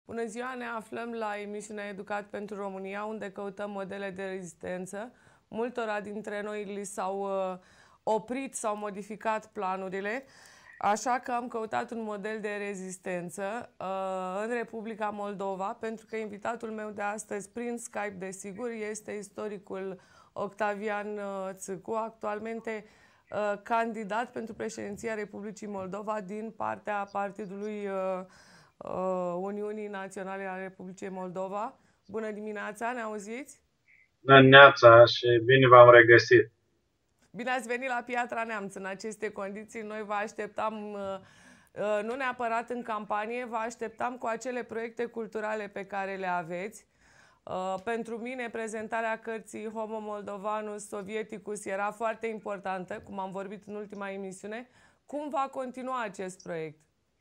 Bună ziua, ne aflăm la emisiunea Educat pentru România, unde căutăm modele de rezistență. Multora dintre noi li s-au oprit sau modificat planurile, așa că am căutat un model de rezistență în Republica Moldova, pentru că invitatul meu de astăzi, prin Skype, desigur, este istoricul Octavian Țâcu, actualmente candidat pentru președinția Republicii Moldova din partea Partidului Uniunii Naționale a Republicii Moldova. Bună dimineața, ne auziți? Bună dimineața și bine v-am regăsit. Bine ați venit la Piatra Neamț. În aceste condiții noi vă așteptam, nu neapărat în campanie, vă așteptam cu acele proiecte culturale pe care le aveți. Pentru mine prezentarea cărții Homo Moldovanus Sovieticus era foarte importantă, cum am vorbit în ultima emisiune. Cum va continua acest proiect?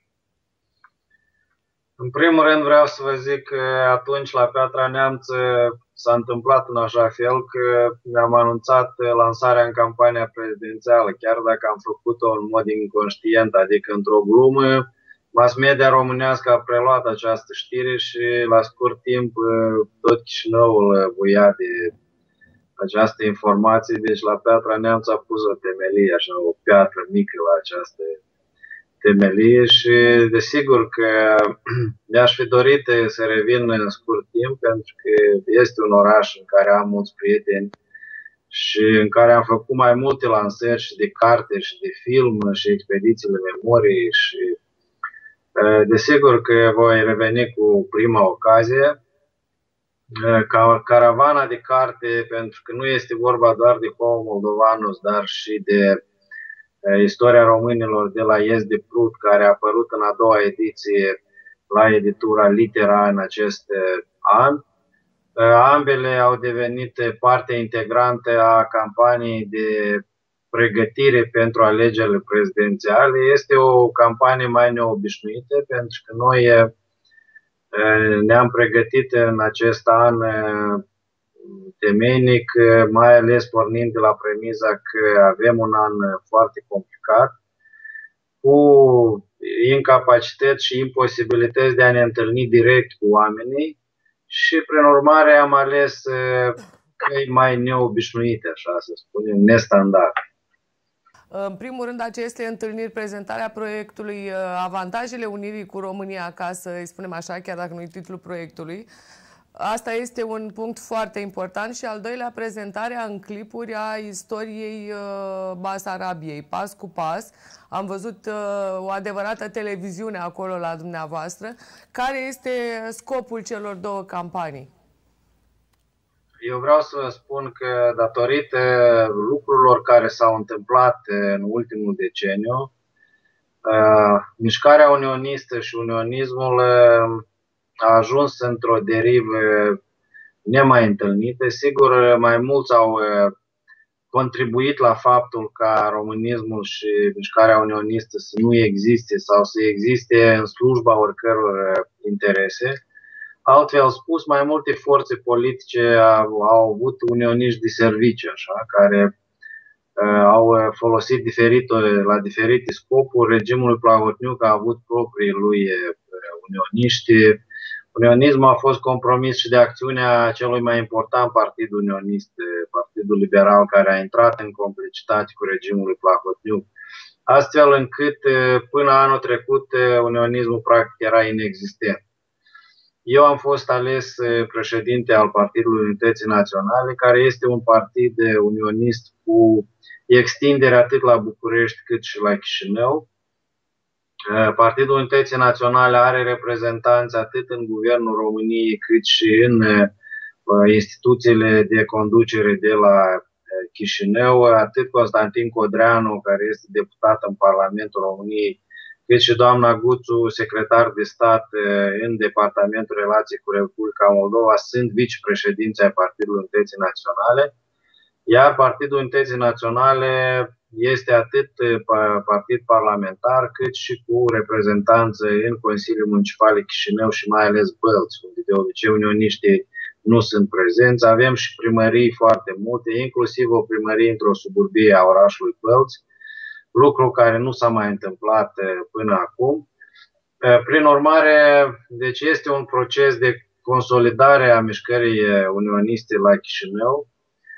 În primul rând vreau să vă zic că atunci la Piatra Neamț s-a întâmplat în așa fel că mi-am anunțat lansarea în campania prezidențială, chiar dacă am făcut-o în mod inconștient, adică într-o glumă. Mass media românească a preluat această știre și la scurt timp tot Chișinăul buia de această informație. Deci la Piatra Neamț a pus o temelie, așa, o piatră mică la această temelie și desigur că mi-aș fi dorit să revin în scurt timp, pentru că este un oraș în care am mulți prieteni și în care am făcut mai multe lansări și de carte și de film și expedițiile memorii și desigur că voi reveni cu prima ocazie. Caravana de carte, pentru că nu este vorba doar de Homo Moldovanus, dar și de istoria românilor de la Ies de Prut, care a apărut în a doua ediție la editura Litera în acest an. Ambele au devenit parte integrantă a campaniei de pregătire pentru alegerile prezidențiale. Este o campanie mai neobișnuită, pentru că noi ne-am pregătit în acest an temeinic, mai ales pornind de la premiza că avem un an foarte complicat, cu incapacități și imposibilități de a ne întâlni direct cu oamenii și, prin urmare, am ales căi mai neobișnuite, așa să spunem, nestandard. În primul rând, aceste întâlniri, prezentarea proiectului Avantajele Unirii cu România, ca să îi spunem așa, chiar dacă nu-i titlul proiectului. Asta este un punct foarte important. Și al doilea, prezentarea în clipuri a istoriei Basarabiei, pas cu pas. Am văzut o adevărată televiziune acolo la dumneavoastră. Care este scopul celor două campanii? Eu vreau să vă spun că, datorită lucrurilor care s-au întâmplat în ultimul deceniu, mișcarea unionistă și unionismul a ajuns într-o derivă nemai întâlnită. Sigur, mai mulți au contribuit la faptul ca românismul și mișcarea unionistă să nu existe sau să existe în slujba oricăror interese. Altfel spus, mai multe forțe politice au avut unioniști de serviciu, așa, care au folosit la diferite scopuri. Regimul Plahotniuc a avut proprii lui unioniști. Unionismul a fost compromis și de acțiunea celui mai important partid unionist, Partidul Liberal, care a intrat în complicitate cu regimul Plahotniuc, astfel încât până anul trecut unionismul practic era inexistent. Eu am fost ales președinte al Partidului Unității Naționale, care este un partid unionist cu extindere atât la București cât și la Chișinău. Partidul Unității Naționale are reprezentanți atât în Guvernul României cât și în instituțiile de conducere de la Chișinău. Atât Constantin Codreanu, care este deputat în Parlamentul României, cât și doamna Guțu, secretar de stat în Departamentul Relații cu Republica Moldova, sunt vicepreședinți ai Partidului Unității Naționale. Iar Partidul Unității Naționale este atât partid parlamentar, cât și cu reprezentanță în Consiliul Municipal Chișinău și mai ales Bălți, unde de obicei unioniștii nu sunt prezenți. Avem și primării foarte multe, inclusiv o primărie într-o suburbie a orașului Bălți, lucru care nu s-a mai întâmplat până acum. Prin urmare, deci este un proces de consolidare a mișcării unioniste la Chișinău.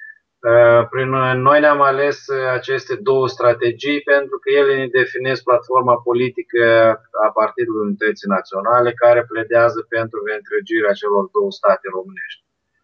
Noi ne-am ales aceste două strategii pentru că ele ne definesc platforma politică a Partidului Unității Naționale, care pledează pentru reîntregirea celor două state românești.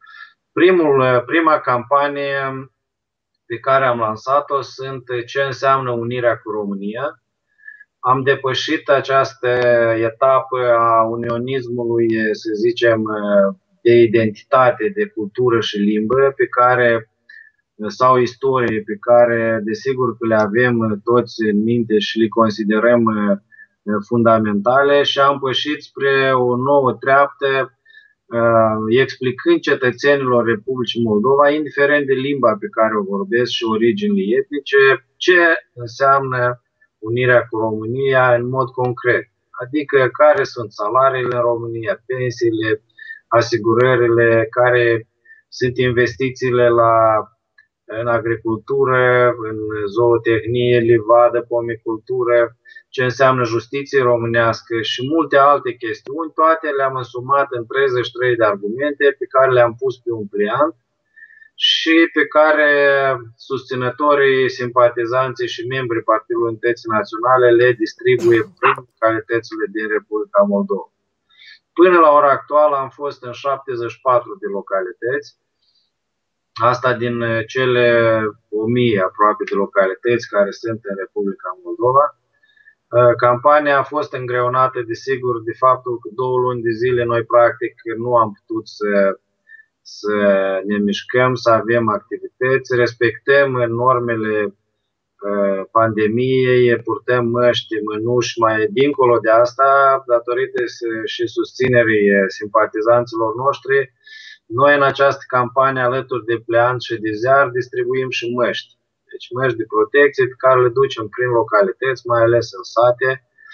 Prima campanie pe care am lansat-o sunt ce înseamnă unirea cu România. Am depășit această etapă a unionismului, să zicem, de identitate, de cultură și limbă, pe care, sau istorie, pe care desigur că le avem toți în minte și le considerăm fundamentale, și am pășit spre o nouă treaptă, explicând cetățenilor Republicii Moldova, indiferent de limba pe care o vorbesc și originile etnice, ce înseamnă unirea cu România în mod concret. Adică care sunt salariile în România, pensiile, asigurările, care sunt investițiile în agricultură, în zootehnie, livadă, pomicultură, ce înseamnă justiție românească și multe alte chestiuni. Toate le-am însumat în 33 de argumente pe care le-am pus pe un pliant și pe care susținătorii, simpatizanții și membrii Partidului Unității Naționale le distribuie prin localitățile din Republica Moldova. Până la ora actuală am fost în 74 de localități, asta din cele 1000 aproape de localități care sunt în Republica Moldova. Campania a fost îngreunată, desigur, de faptul că 2 luni de zile noi practic nu am putut să ne mișcăm, să avem activități, respectăm normele pandemiei, purtăm măști, mânuși, mai dincolo de asta, datorită și susținerii simpatizanților noștri, noi în această campanie, alături de pliant și de ziar, distribuim și măști. Deci măști de protecție pe care le ducem prin localități, mai ales în sate.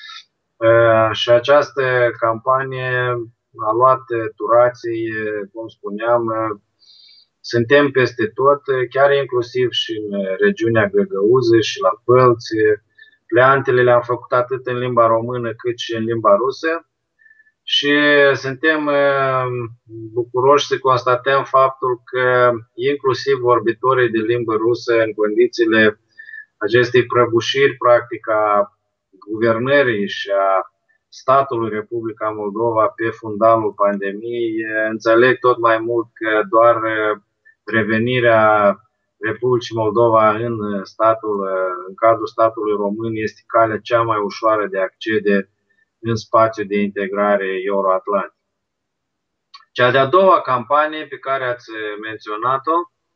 Și această campanie a luat turații, cum spuneam, suntem peste tot, chiar inclusiv și în regiunea Găgăuză și la Pălți. Pleantele le-am făcut atât în limba română cât și în limba rusă. Și suntem bucuroși să constatăm faptul că inclusiv vorbitorii de limbă rusă, în condițiile acestei prăbușiri practic a guvernării și a statului Republica Moldova pe fundalul pandemiei, înțeleg tot mai mult că doar revenirea Republicii Moldova în cadrul statului român este calea cea mai ușoară de a accede în spațiul de integrare euroatlantic. Cea de-a doua campanie pe care ați menționat-o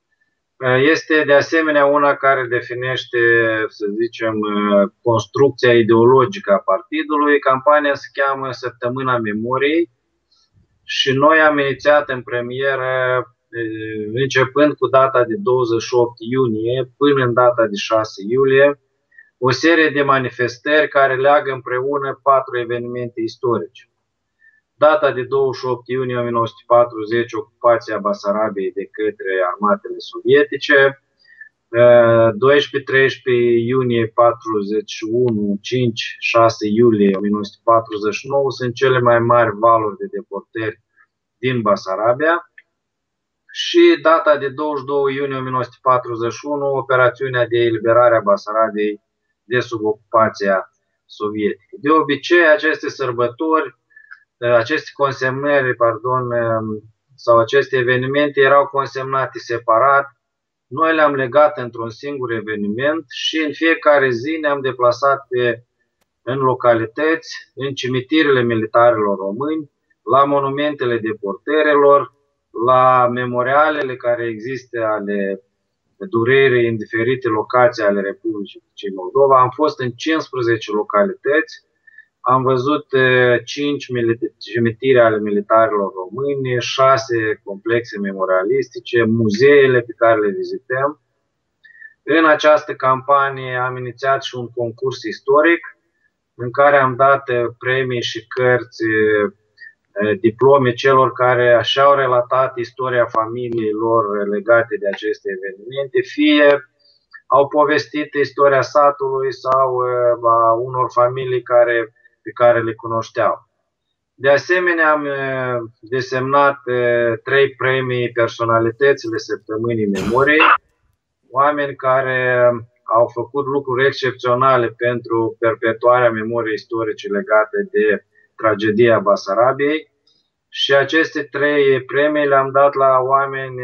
este de asemenea una care definește, să zicem, construcția ideologică a partidului. Campania se cheamă Săptămâna Memoriei și noi am inițiat în premieră, începând cu data de 28 iunie până în data de 6 iulie, o serie de manifestări care leagă împreună 4 evenimente istorice. Data de 28 iunie 1940, ocupația Basarabiei de către armatele sovietice, 12-13 iunie 41, 5-6 iulie 1949 sunt cele mai mari valuri de deportări din Basarabia și data de 22 iunie 1941, operațiunea de eliberare a Basarabiei de sub ocupația sovietică. De obicei, aceste sărbători, aceste consemnări, sau aceste evenimente erau consemnate separat. Noi le-am legat într-un singur eveniment și în fiecare zi ne-am deplasat în localități, în cimitirele militarilor români, la monumentele deportărilor, la memorialele care există ale durerii în diferite locații ale Republicii Moldova. Am fost în 15 localități, am văzut 5 cimitire ale militarilor români, 6 complexe memorialistice, muzeele pe care le vizităm. În această campanie am inițiat și un concurs istoric în care am dat premii și cărți, diplome celor care și-au relatat istoria familiei lor legate de aceste evenimente, fie au povestit istoria satului sau a unor familii care pe care le cunoșteau. De asemenea, am desemnat 3 premii personalitățile Săptămânii Memoriei, oameni care au făcut lucruri excepționale pentru perpetuarea memoriei istorice legate de tragedia Basarabiei. Și aceste 3 premii le-am dat la oameni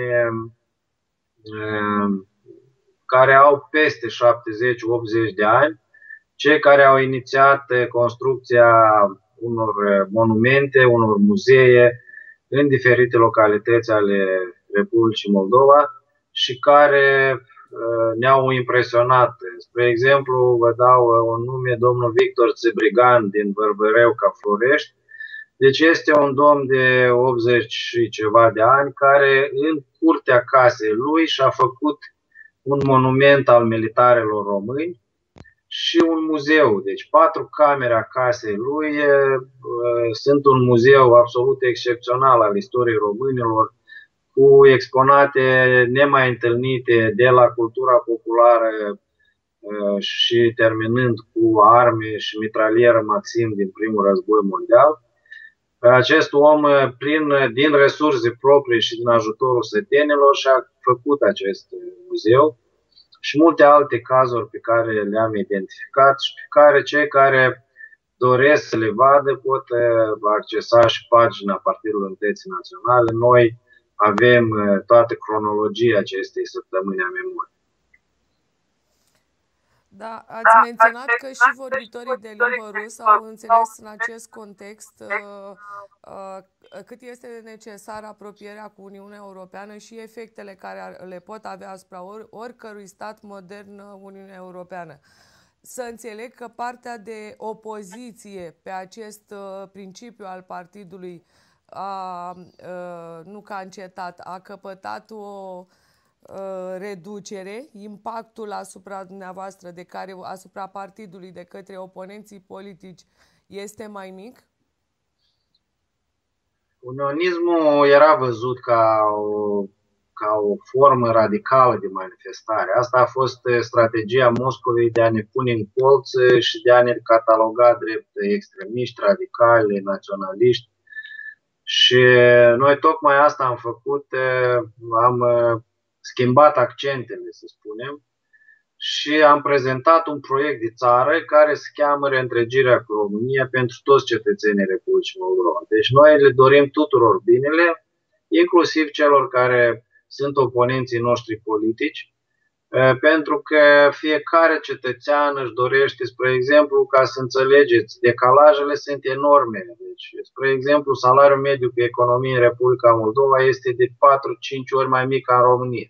care au peste 70-80 de ani, cei care au inițiat construcția unor monumente, unor muzee în diferite localități ale Republicii Moldova și care ne-au impresionat. Spre exemplu, vă dau un nume, domnul Victor Țebrigan din Bărbăreu-Ca Florești. Deci este un domn de 80 și ceva de ani care în curtea casei lui și-a făcut un monument al militarilor români și un muzeu. Deci 4 camere a casei lui sunt un muzeu absolut excepțional al istoriei românilor, cu exponate nemai întâlnite de la cultura populară și terminând cu arme și mitralieră Maxim din primul război mondial. Acest om, din resurse proprii și din ajutorul sătenilor, și-a făcut acest muzeu și multe alte cazuri pe care le-am identificat și pe care cei care doresc să le vadă pot accesa și pagina Partidului Unității Naționale. Noi avem toată cronologia acestei săptămâni a memoriei. Da, ați menționat că și vorbitorii de limbă rusă au înțeles în acest context cât este de necesară apropierea cu Uniunea Europeană și efectele care le pot avea asupra oricărui stat modern Uniunea Europeană. Să înțeleg că partea de opoziție pe acest principiu al partidului nu că a încetat, a căpătat o reducere, impactul asupra dumneavoastră, asupra partidului de către oponenții politici este mai mic? Unionismul era văzut ca o formă radicală de manifestare. Asta a fost strategia Moscovei de a ne pune în colț și de a ne cataloga drept extremiști, radicali, naționaliști. Și noi tocmai asta am făcut, am schimbat accentele, să spunem, și am prezentat un proiect de țară care se cheamă Reîntregirea cu România pentru toți cetățenii Republicii Moldova. Deci noi le dorim tuturor binele, inclusiv celor care sunt oponenții noștri politici, pentru că fiecare cetățean își dorește, spre exemplu, ca să înțelegeți, decalajele sunt enorme. Deci, spre exemplu, salariul mediu pe economie în Republica Moldova este de 4-5 ori mai mic ca în România.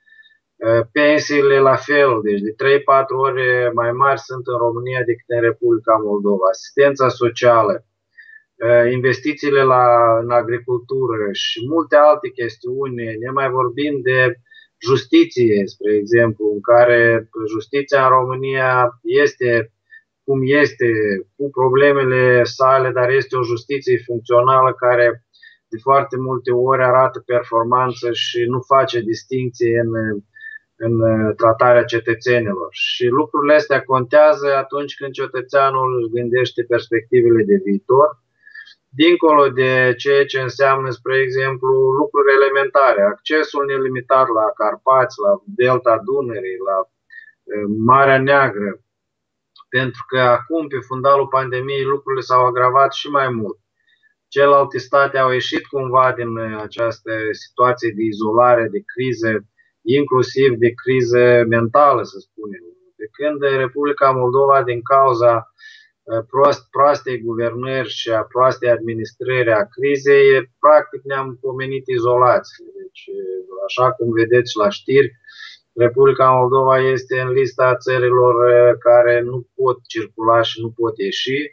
Pensiile la fel, deci de 3-4 ori mai mari sunt în România decât în Republica Moldova. Asistența socială, investițiile în agricultură și multe alte chestiuni, ne mai vorbim de justiție, spre exemplu, în care justiția în România este cum este, cu problemele sale, dar este o justiție funcțională care de foarte multe ori arată performanță și nu face distincție în tratarea cetățenilor. Și lucrurile astea contează atunci când cetățeanul își gândește perspectivele de viitor, dincolo de ceea ce înseamnă, spre exemplu, lucruri elementare, accesul nelimitat la Carpați, la Delta Dunării, la Marea Neagră, pentru că acum, pe fundalul pandemiei, lucrurile s-au agravat și mai mult. Celelalte state au ieșit cumva din această situație de izolare, de criză, inclusiv de criză mentală, să spunem. De când Republica Moldova, din cauza proastei guvernări și a proastei administrări a crizei, practic ne-am pomenit izolați. Deci, așa cum vedeți la știri, Republica Moldova este în lista țărilor care nu pot circula și nu pot ieși.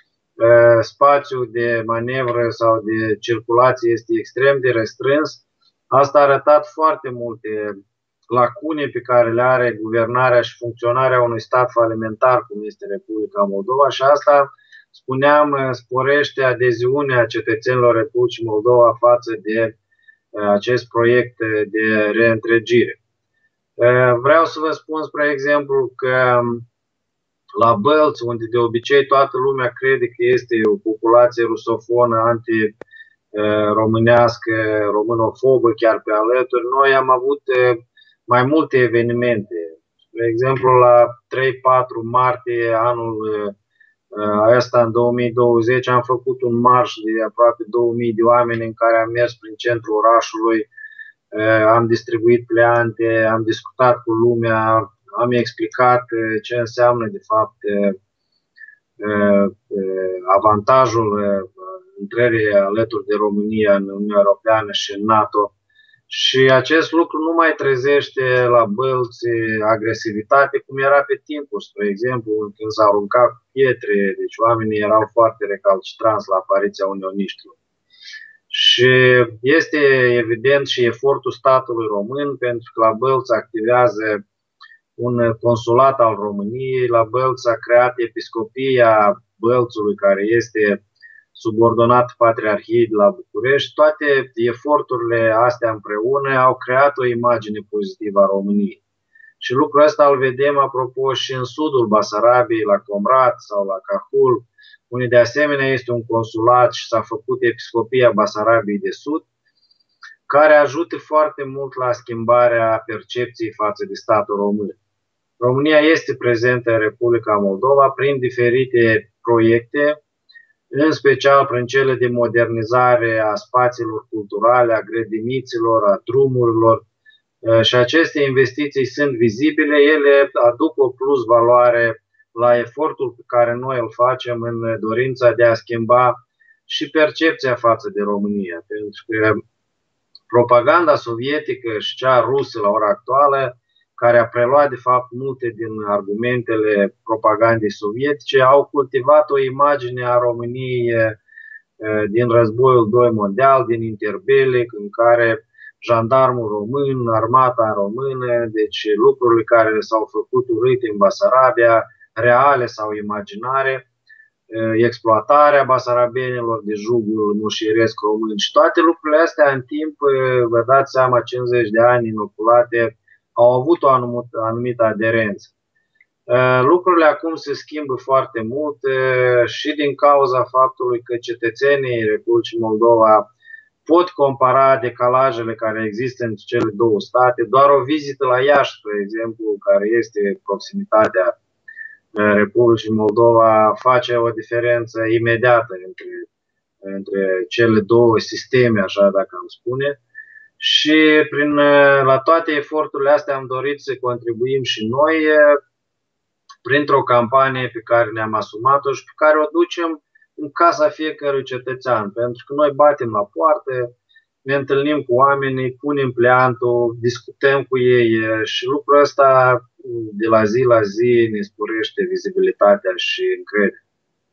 Spațiul de manevră sau de circulație este extrem de restrâns. Asta a arătat foarte multe lacune pe care le are guvernarea și funcționarea unui stat falimentar cum este Republica Moldova și asta, spuneam, sporește adeziunea cetățenilor Republicii Moldova față de acest proiect de reîntregire. Vreau să vă spun, spre exemplu, că la Bălți, unde de obicei toată lumea crede că este o populație rusofonă, anti-românească, românofobă chiar pe alături, noi am avut mai multe evenimente. De exemplu, la 3-4 martie anul ăsta, în 2020, am făcut un marș de aproape 2000 de oameni în care am mers prin centrul orașului, am distribuit pleante, am discutat cu lumea, am explicat ce înseamnă de fapt avantajul intrării alături de România în Uniunea Europeană și în NATO. Și acest lucru nu mai trezește la Bălți agresivitate cum era pe timpul, spre exemplu, când s-au aruncat pietre, deci oamenii erau foarte recalcitranți la apariția unioniștilor. Și este evident și efortul statului român, pentru că la Bălți activează un consulat al României, la Bălți s-a creat Episcopia Bălțului, care este subordonat Patriarhiei de la București. Toate eforturile astea împreună au creat o imagine pozitivă a României. Și lucrul ăsta îl vedem, apropo, și în sudul Basarabiei, la Comrat sau la Cahul, unde de asemenea este un consulat și s-a făcut Episcopia Basarabiei de Sud, care ajută foarte mult la schimbarea percepției față de statul român. România este prezentă în Republica Moldova prin diferite proiecte, în special prin cele de modernizare a spațiilor culturale, a grădiniților, a drumurilor. Și aceste investiții sunt vizibile, ele aduc o plus valoare la efortul pe care noi îl facem în dorința de a schimba și percepția față de România. Pentru că propaganda sovietică și cea rusă la ora actuală, care a preluat de fapt multe din argumentele propagandei sovietice, au cultivat o imagine a României din războiul II mondial, din interbelic, în care jandarmul român, armata română, deci lucrurile care s-au făcut urâte în Basarabia, reale sau imaginare, exploatarea basarabenilor de jugul mușiresc român și toate lucrurile astea în timp, vă dați seama, 50 de ani inoculate, au avut o anumită aderență. Lucrurile acum se schimbă foarte mult și din cauza faptului că cetățenii Republicii Moldova pot compara decalajele care există între cele două state. Doar o vizită la Iași, spre exemplu, care este proximitatea Republicii Moldova, face o diferență imediată între cele două sisteme, așa dacă am spune. Și la toate eforturile astea am dorit să contribuim și noi printr-o campanie pe care ne-am asumat-o și pe care o ducem în casa fiecărui cetățean. Pentru că noi batem la poartă, ne întâlnim cu oamenii, punem pleantul, discutăm cu ei și lucrul ăsta de la zi la zi ne sporește vizibilitatea și încrederea.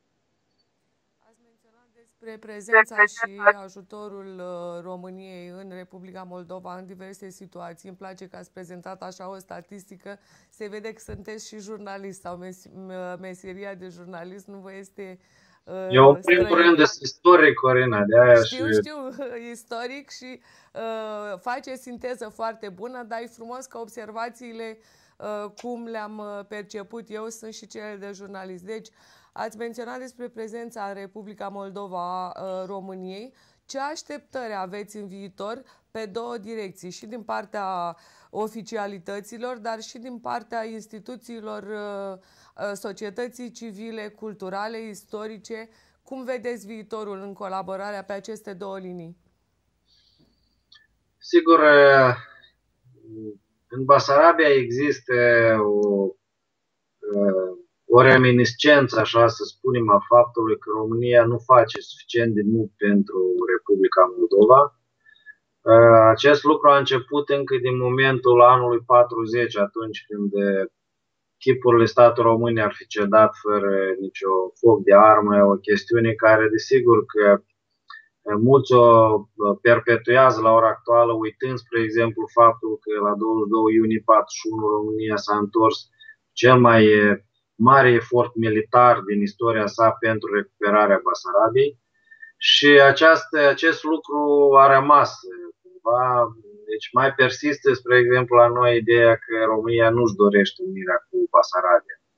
Ați menționat despre prezența și ajutorul României în Republica Moldova în diverse situații. Îmi place că ați prezentat așa o statistică. Se vede că sunteți și jurnalist sau meseria de jurnalist nu vă este Eu, în primul rând, sunt istoric, Corina, de aia Știu, istoric și face sinteză foarte bună, dar e frumos că observațiile, cum le-am perceput eu, sunt și cele de jurnalist. Deci, ați menționat despre prezența în Republica Moldova a României. Ce așteptări aveți în viitor pe două direcții, și din partea oficialităților, dar și din partea instituțiilor societății civile, culturale, istorice? Cum vedeți viitorul în colaborarea pe aceste două linii? Sigur, în Basarabia există o reminiscență, așa să spunem, a faptului că România nu face suficient de mult pentru Republica Moldova. Acest lucru a început încă din momentul anului 40, atunci când chipurile statului român ar fi cedat fără nicio foc de armă, o chestiune care, desigur, că mulți o perpetuează la ora actuală, uitând, spre exemplu, faptul că la 22 iunie 41 România s-a întors cel mai mare efort militar din istoria sa pentru recuperarea Basarabiei și acest lucru a rămas cumva. Deci mai persistă, spre exemplu, la noi ideea că România nu-și dorește unirea cu Basarabia.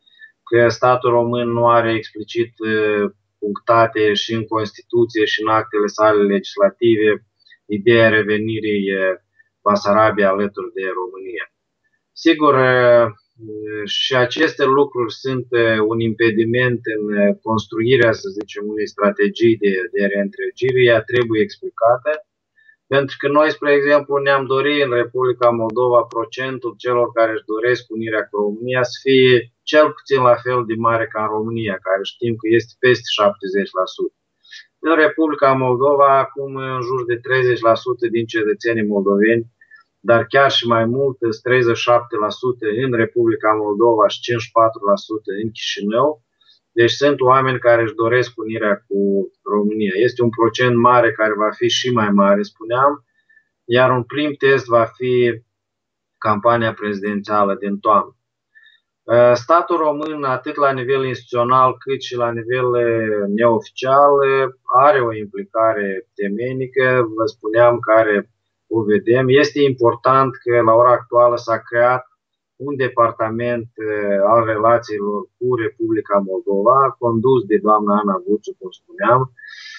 că statul român nu are explicit punctate și în Constituție și în actele sale legislative ideea revenirii Basarabia alături de România. Sigur, și aceste lucruri sunt un impediment în construirea, să zicem, unei strategii de reîntregire. Ea trebuie explicată, pentru că noi, spre exemplu, ne-am dorit în Republica Moldova procentul celor care își doresc unirea cu România să fie cel puțin la fel de mare ca în România, care știm că este peste 70%. În Republica Moldova, acum, în jur de 30% din cetățenii moldoveni, dar chiar și mai mult, 37% în Republica Moldova și 54% în Chișinău. Deci sunt oameni care își doresc unirea cu România. Este un procent mare care va fi și mai mare, spuneam, iar un prim test va fi campania prezidențială din toamnă. Statul român, atât la nivel instituțional cât și la nivel neoficial, are o implicare temenică, vă spuneam, care o vedem. Este important că la ora actuală s-a creat un departament al relațiilor cu Republica Moldova, condus de doamna Ana Guțu, cum spuneam,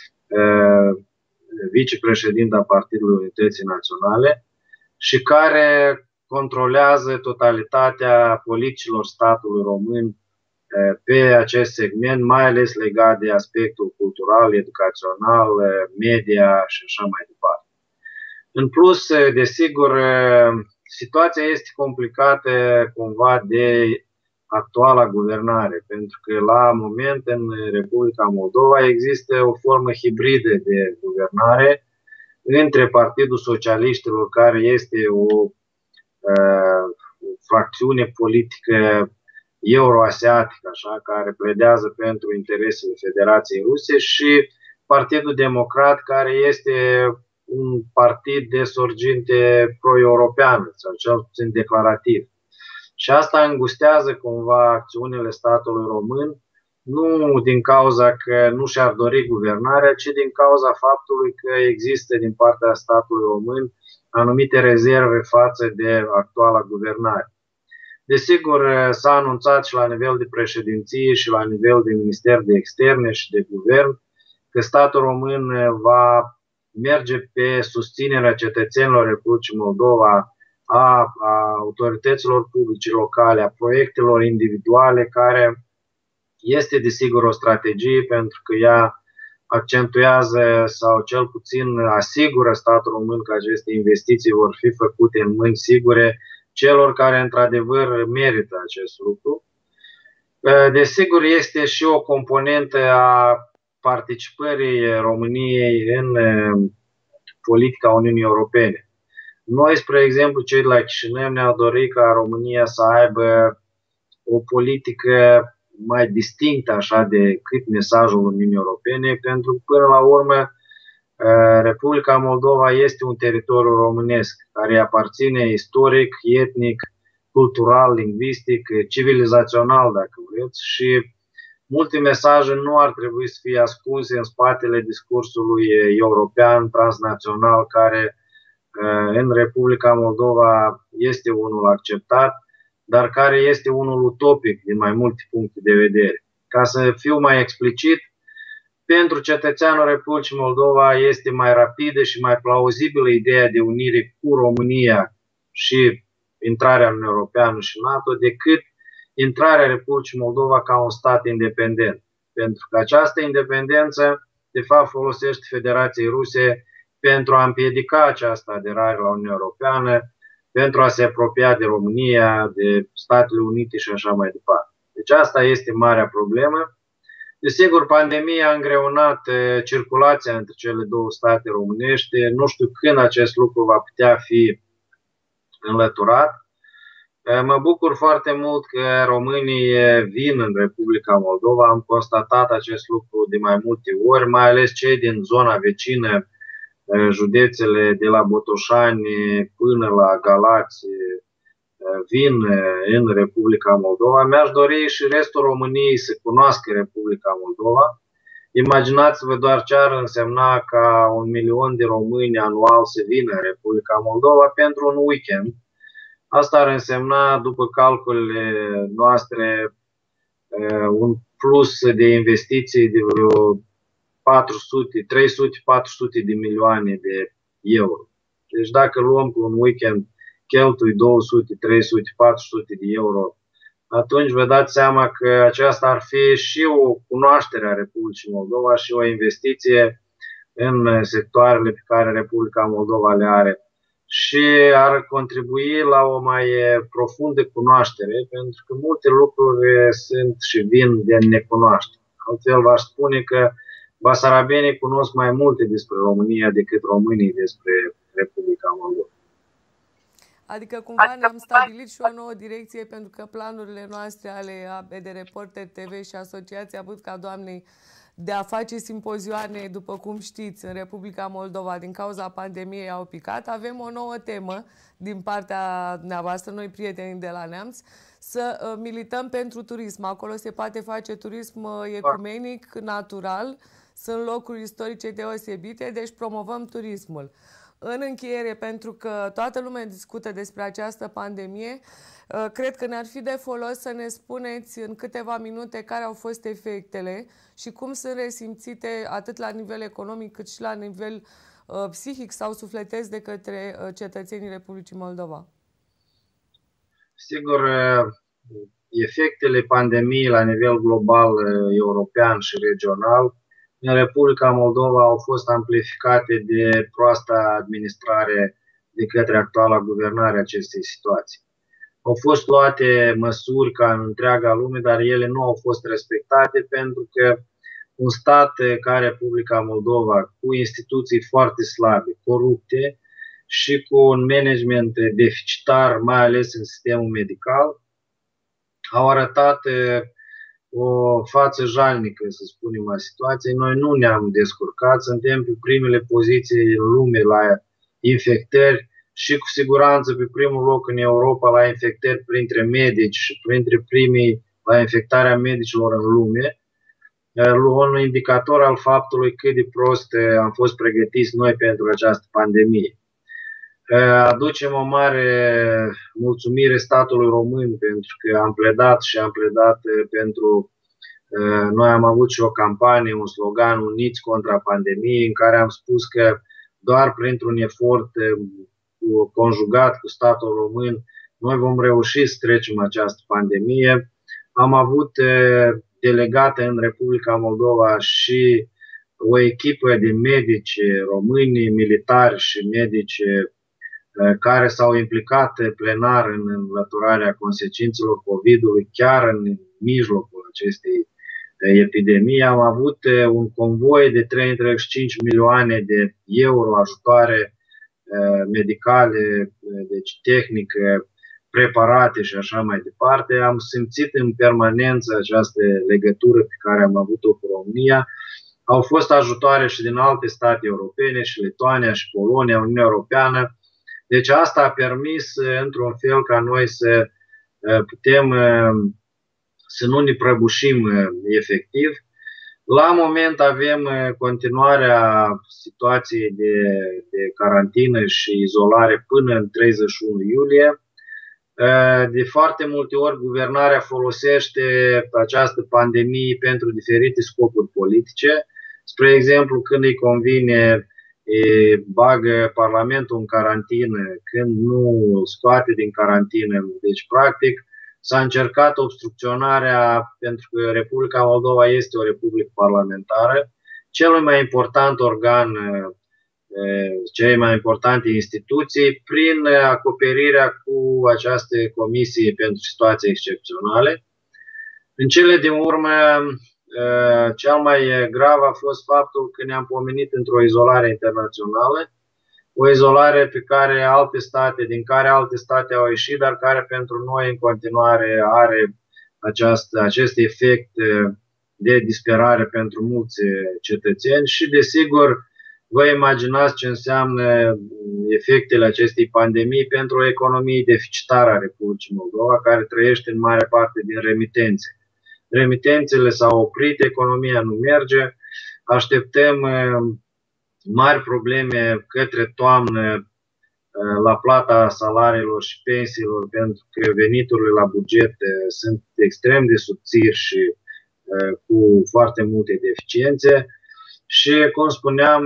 vicepreședinta Partidului Unității Naționale, și care controlează totalitatea politicilor statului român pe acest segment, mai ales legat de aspectul cultural, educațional, media și așa mai departe. În plus, desigur, situația este complicată cumva de actuala guvernare, pentru că la moment în Republica Moldova există o formă hibridă de guvernare între Partidul Socialiștilor, care este o fracțiune politică euroasiatică, așa, care pledează pentru interesele Federației Ruse, și Partidul Democrat, care este un partid de sorginte pro-europeană, sau cel puțin declarativ. Și asta îngustează cumva acțiunile statului român, nu din cauza că nu și-ar dori guvernarea, ci din cauza faptului că există din partea statului român anumite rezerve față de actuala guvernare. Desigur, s-a anunțat și la nivel de președinție și la nivel de Minister de Externe și de Guvern că statul român va merge pe susținerea cetățenilor Republicii Moldova, a autorităților publice locale, a proiectelor individuale, care este desigur o strategie, pentru că ea accentuează sau cel puțin asigură statul român că aceste investiții vor fi făcute în mâini sigure celor care într-adevăr merită acest lucru. Desigur, este și o componentă a participării României în politica Uniunii Europene. Noi, spre exemplu, cei de la Chișinău ne-au dorit ca România să aibă o politică mai distinctă așa decât mesajul Uniunii Europene, pentru că până la urmă Republica Moldova este un teritoriu românesc care aparține istoric, etnic, cultural, lingvistic, civilizațional, dacă vreți, și multe mesaje nu ar trebui să fie ascunse în spatele discursului european, transnațional, care în Republica Moldova este unul acceptat, dar care este unul utopic din mai multe puncte de vedere. Ca să fiu mai explicit, pentru cetățeanul Republicii Moldova este mai rapidă și mai plauzibilă ideea de unire cu România și intrarea în Uniunea Europeană și NATO decât intrarea Republicii Moldova ca un stat independent. Pentru că această independență, de fapt, folosește Federației Ruse pentru a împiedica această aderare la Uniunea Europeană, pentru a se apropia de România, de Statele Unite și așa mai departe. Deci asta este marea problemă. Desigur, pandemia a îngreunat circulația între cele două state românești. Nu știu când acest lucru va putea fi înlăturat. Mă bucur foarte mult că românii vin în Republica Moldova. Am constatat acest lucru de mai multe ori, mai ales cei din zona vecină, județele de la Botoșani până la Galați vin în Republica Moldova. Mi-aș dori și restul României să cunoască Republica Moldova. Imaginați-vă doar ce ar însemna ca 1 milion de români anual să vină în Republica Moldova pentru un weekend. Asta ar însemna, după calculele noastre, un plus de investiții de vreo 400, 300, 400 de milioane de euro. Deci dacă luăm cu un weekend cheltui 200, 300, 400 de euro, atunci vă dați seama că aceasta ar fi și o cunoaștere a Republicii Moldova și o investiție în sectoarele pe care Republica Moldova le are și ar contribui la o mai profundă cunoaștere, pentru că multe lucruri sunt și vin de necunoaștere. Altfel v-aș spune că basarabenii cunosc mai multe despre România decât românii despre Republica Moldova. Adică cumva ne-am stabilit și o nouă direcție, pentru că planurile noastre ale de Reporter TV și Asociația Budca Doamnei de a face simpozioane, după cum știți, în Republica Moldova din cauza pandemiei au picat. Avem o nouă temă din partea dumneavoastră, noi prietenii de la Neamț, să milităm pentru turism. Acolo se poate face turism ecumenic, natural, sunt locuri istorice deosebite, deci promovăm turismul. În încheiere, pentru că toată lumea discută despre această pandemie, cred că ne-ar fi de folos să ne spuneți în câteva minute care au fost efectele și cum sunt resimțite atât la nivel economic cât și la nivel psihic sau sufletesc de către cetățenii Republicii Moldova. Sigur, efectele pandemiei la nivel global, european și regional în Republica Moldova au fost amplificate de proasta administrare de către actuala guvernare a acestei situații. Au fost luate măsuri ca în întreaga lume, dar ele nu au fost respectate pentru că un stat ca Republica Moldova, cu instituții foarte slabe, corupte și cu un management deficitar, mai ales în sistemul medical, au arătat o față jalnică, să spunem, a situației. Noi nu ne-am descurcat, suntem pe primele poziții în lume la infectări și cu siguranță pe primul loc în Europa la infectări printre medici și printre primii la infectarea medicilor în lume. Un indicator al faptului cât de prost am fost pregătiți noi pentru această pandemie. Aducem o mare mulțumire statului român pentru că am pledat și am pledat pentru... Noi am avut și o campanie, un slogan, Uniți contra pandemiei, în care am spus că doar printr-un efort conjugat cu statul român noi vom reuși să trecem această pandemie. Am avut delegate în Republica Moldova și o echipă de medici români, militari și medici care s-au implicat plenar în înlăturarea consecințelor COVID-ului chiar în mijlocul acestei epidemii. Am avut un convoi de 3,5 milioane de euro ajutoare medicale, deci tehnică, preparate și așa mai departe. Am simțit în permanență această legătură pe care am avut-o cu România. Au fost ajutoare și din alte state europene, și Lituania, și Polonia, Uniunea Europeană. Deci asta a permis, într-un fel, ca noi să putem să nu ne prăbușim efectiv. La moment avem continuarea situației de carantină și izolare până în 31 iulie. De foarte multe ori, guvernarea folosește această pandemie pentru diferite scopuri politice. Spre exemplu, când îi convine, bagă Parlamentul în carantină, când nu scoate din carantină. Deci, practic, s-a încercat obstrucționarea, pentru că Republica Moldova este o republică parlamentară. Cel mai important organ, cele mai importante instituții, prin acoperirea cu această comisie pentru situații excepționale. În cele din urmă, cel mai grav a fost faptul că ne-am pomenit într-o izolare internațională, o izolare pe care alte state, din care alte state au ieșit, dar care pentru noi în continuare are acest efect de disperare pentru mulți cetățeni și, desigur, vă imaginați ce înseamnă efectele acestei pandemii pentru o economie deficitară a Republicii Moldova, care trăiește în mare parte din remitențe. Remitențele s-au oprit, economia nu merge, așteptăm mari probleme către toamnă la plata salariilor și pensiilor, pentru că veniturile la buget sunt extrem de subțiri și cu foarte multe deficiențe. Și, cum spuneam,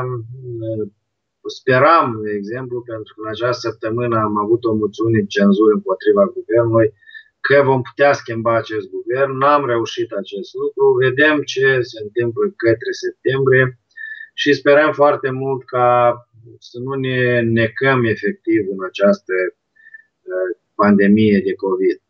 speram, de exemplu, pentru că în această săptămână am avut o moțiune de cenzură împotriva guvernului, că vom putea schimba acest guvern. N-am reușit acest lucru. Vedem ce se întâmplă către septembrie și sperăm foarte mult ca să nu ne necăm efectiv în această pandemie de COVID.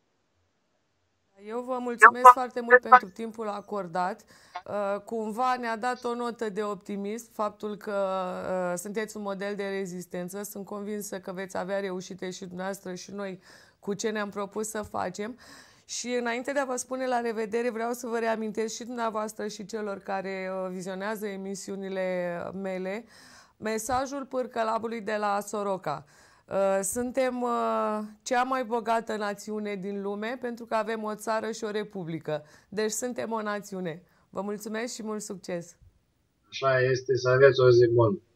Eu vă mulțumesc foarte mult pentru timpul acordat. Cumva ne-a dat o notă de optimism faptul că sunteți un model de rezistență. Sunt convinsă că veți avea reușite și dumneavoastră și noi cu ce ne-am propus să facem. Și înainte de a vă spune la revedere, vreau să vă reamintesc și dumneavoastră și celor care vizionează emisiunile mele mesajul pârcălabului de la Soroca. Suntem cea mai bogată națiune din lume pentru că avem o țară și o republică. Deci suntem o națiune. Vă mulțumesc și mult succes! Așa este, să aveți o zi bună!